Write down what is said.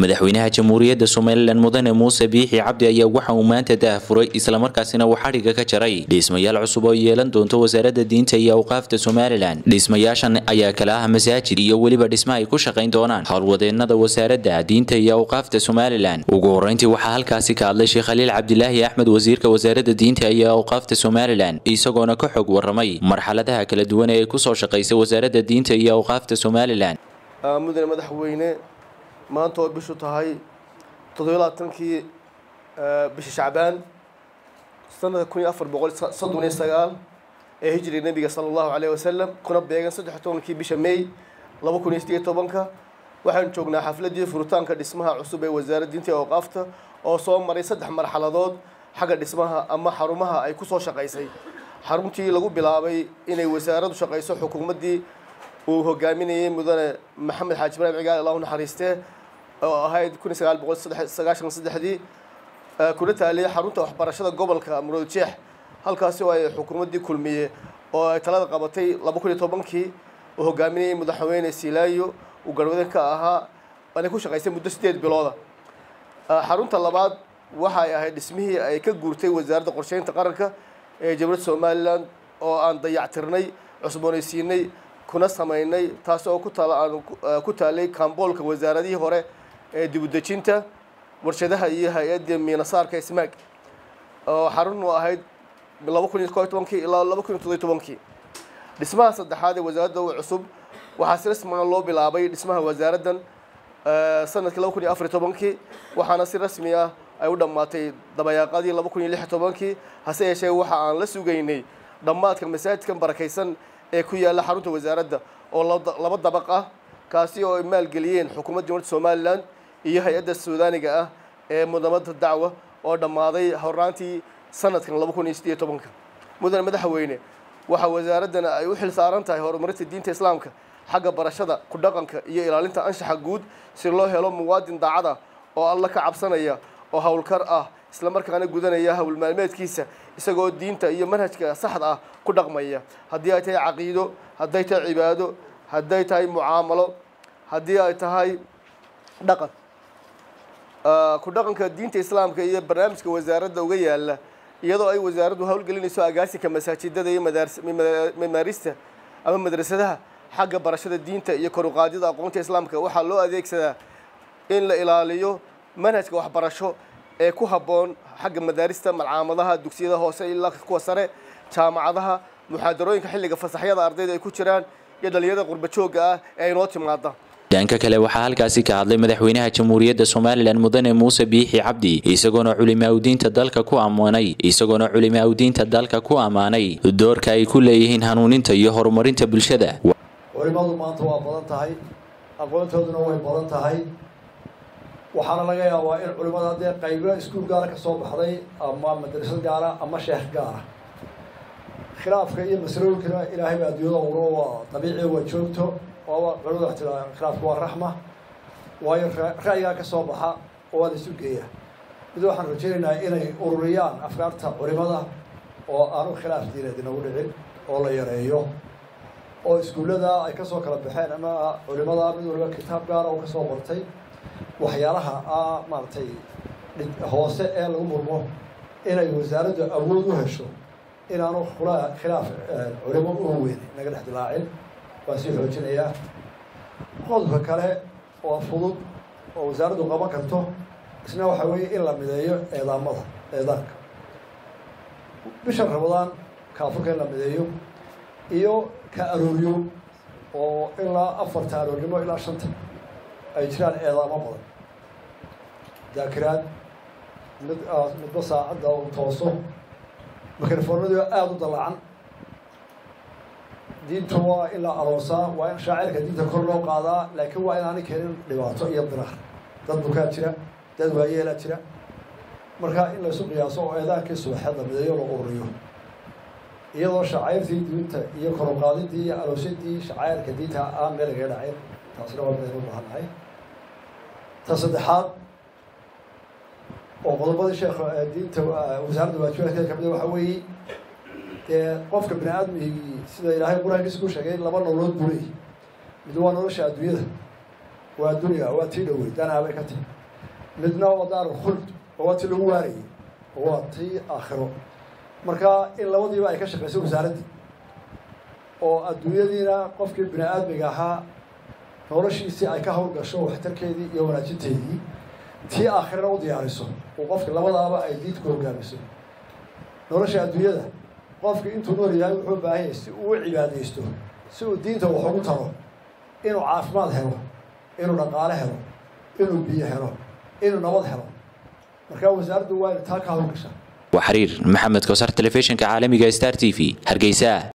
madaxweynaha jamhuuriyadda Soomaaliland mudane Muuse Biixi Cabdi ayaa waxa uu maanta daahfuray isla markaasina uu xariga ka jaray dhismayaal cusub oo yeelan doonto wasaaradda diinta iyo awqaafta Soomaaliland. Dhismayaashan ayaa kala ah masaajid iyo waliba dhismo ay ku shaqeyn doonaan howlwadeennada wasaaradda diinta iyo awqaafta Soomaaliland. Ugu horeyntii waxaa halkaasi ka hadlay Sheekh Khaliil Cabdilaahi Axmed wasiirka wasaaradda diinta iyo awqaafta Soomaaliland isagoona ka xog waramay marxaladaha kala duwan ee ku soo shaqeysay wasaaradda diinta iyo awqaafta Soomaaliland. mudane madaxweyne maanta oo bishu tahay 27kii bisha Shacbaan sanadka 1439 ee hijri nabiga sallallahu alayhi wasallam kuna beegan 13kii bisha May 2018 waxaan joognaa xafladii furitaanka dhismaha cusub ee wasaaradda diinta iyo awqaafta oo soo maray 3 marxaladood xagga dhismaha ama xarumaha ay ku soo shaqeysay. xaruntii lagu bilaabay inay wasaaraddu shaqeyso xukuumadii uu hogaaminayay mudane Maxamed Xaaji Ibraahim Cigaal Allahu naxariiste oo ahayd 1993 kuna taalay xarunta waxbarashada gobolka Muruujeex halkaas oo ay xukuumadii kulmiyay oo ay talada qabatay 2010kii oo hogaaminayay madaxweyne Silaayo uu garwadeen ka ahaa bana ku shaqeysay muddo 8 bilood. xarunta labaad waxa ay ahayd dhismihii ay ka guurtay wasaaradda qorsheynta qaranka ee Jamhuuriyadda Soomaaliland oo aan dayactirnay cusboonaysiinay kuna sameynay taas oo ku taalay kamboolka wasaaradihii hore ee dib u dejinta warshadaha iyo hay'adda miinasaarka ismaag oo xarun u ahayd 2011 ilaa 2017. dhismaha saddexaad ee wasaaradda cusub waxaa si rasmi ah loo bilaabay dhismaha wasaaraddan sanadkii 2014 waxaana si rasmi ah ay u dhamaatay dabayaaqadii 2016 hase yeeshee waxa aan la sugaynay dhamaadka masaajidkan barakaysan ee ku yaala xarunta wasaaradda oo laba dabaq ah kaasi oo ay maalgeliyeen xukuumadda Jamhuuriyadda Soomaaliland iyo hay'adda Suudaaniga ah ee mudamada dacwa oo dhamaaday horaantii sanadkan 2018. mudane madaxweyne waxa wasaaraddan ay u xil saaran tahay horumarinta diinta Islaamka xagga barashada ku dhaqanka iyo ilaalinta anshaxa guud si loo helo muwaadin daacad ah oo Allah ka cabsanaya oo hawlkar ah isla markaana gudanaya hawl maalmeedkiisa isagoo diinta iyo manhajka saxda ah ku dhaqmaya haddii ay tahay caqiido haddii ay tahay cibaado haddii ay tahay mucaamalo haddii ay tahay dhaqan ku dhaqanka diinta Islaamka iyo barnaamijka wasaaradda uga yaala iyadoo ay wasaaraddu hawlgelinayso agaasika masaajidada iyo madaarista ama madrasadaha xagga barashada diinta iyo kor u qaadida aqoonta Islaamka waxaa loo adeegsadaa in la ilaaliyo manhajka waxbarasho ee ku haboon xagga madaarista malcaamadaha dugsiyada hoose ilaa kuwa sare jaamacadaha muxaadarooyinka xilliga fasaxyada ardayda ay ku jiraan iyo dhalinyarada qurba jooga ah ee inoo timaada. dhanka kale waxaa halkaasi ka hadlay madaxweynaha jamhuuriyadda Soomaaliland mudane Muuse Biixi Cabdi isagoona culimada dalka ku amaanay doorka ay ku leeyihiin hanuuninta iyo horumarinta bulshada. culimadu maanta waa badan tahay aqoontooduna way badan tahay waxaana laga yaabaa in culimada hadee qaybo iskuul gaar ka soo baxday ama madrasad gaar ama sheekh gaar khilaafka iyo mas'uuliyadda ilaahay baa adduunyada waa dabiici waa joogto oo culimada khilaafku waa raxma waayo ra'yiga ka soo baxa oo la isu geeyaa mid waxaan rajaynaynaa inay ururiyaan afkaarta culimada oo aanu khilaaf diineed inagu dhicin oo la yareeyo oo iskuulada ay ka soo kala baxeen ama culimada mid walba kitaab gaar oo ka soo qortay waxyaalaha maartay hoose ee lagu murmo inay wasaaraddu awood u hesho inaanu khilaaf culimo u weyn naga dhex dilaacin waa si xoojinaya qodobka kale oo fudud oo wasaaraddu qaban karto isna waxa weeye in la mideeyo eedaanka bisha Ramadaan kaafurka in la mideeyo iyo ka arooriyo oo ilaa 4 aroornimo ilaa 5 ay jiraan eedaamo badan daakiraad mid saacada oo tooso mikrofoonadu aad u dalacan diintu waa in la aroosaa waa in shaacirka diinta kor loo qaadaa laakiin waa in aan keenin dhibaato iyo diraar dad bukaa jira dad waayeela jira marka in la isu qiyaaso oo eedaankii subaxda mideeyo loo ururiyo iyadoo shaacirtii diinta iyo kor u qaadidii iyo aroosidii shaacirka diinta aan meel laga dhacin taasina waa mid u baahanay. تصدحات وقضبات الشيخ دينته وزارة الواجبات كذا كمدة وحوي قف كبني آدم سيدا إلهي قرآن كيسكو شاكين لبنا ولود بولي بدوان ورشا الدنيا والدنيا واتيلوي دانا بكتي midna waa daaru khuld oo waa tii lagu waarayay oo waa tii aakhiro marka in labadiiba ay ka shaqayso wasaaraddii oo adduunyadiina qofkii bini aadmiga ahaa noloshiisii ay ka hawlgasho waxtarkeedii iyo wanaajinteedii tii aakhirana u diyaariso oo qofki labadaaba ay diidku hogaamiso nolosha adduunyada qofki intuu nool yahay wuxuu baahan yahay si uu u cibaadaysto si uu diinta wax ugu taro inuu caafimaad helo inuu dhaqaale helo inuu biyo helo inuu nabad helo marka wasaaraddu waa taa ka hawlgashaa وحرير محمد كوثر تلفزيون كعالمي ستار تي في هرقيساء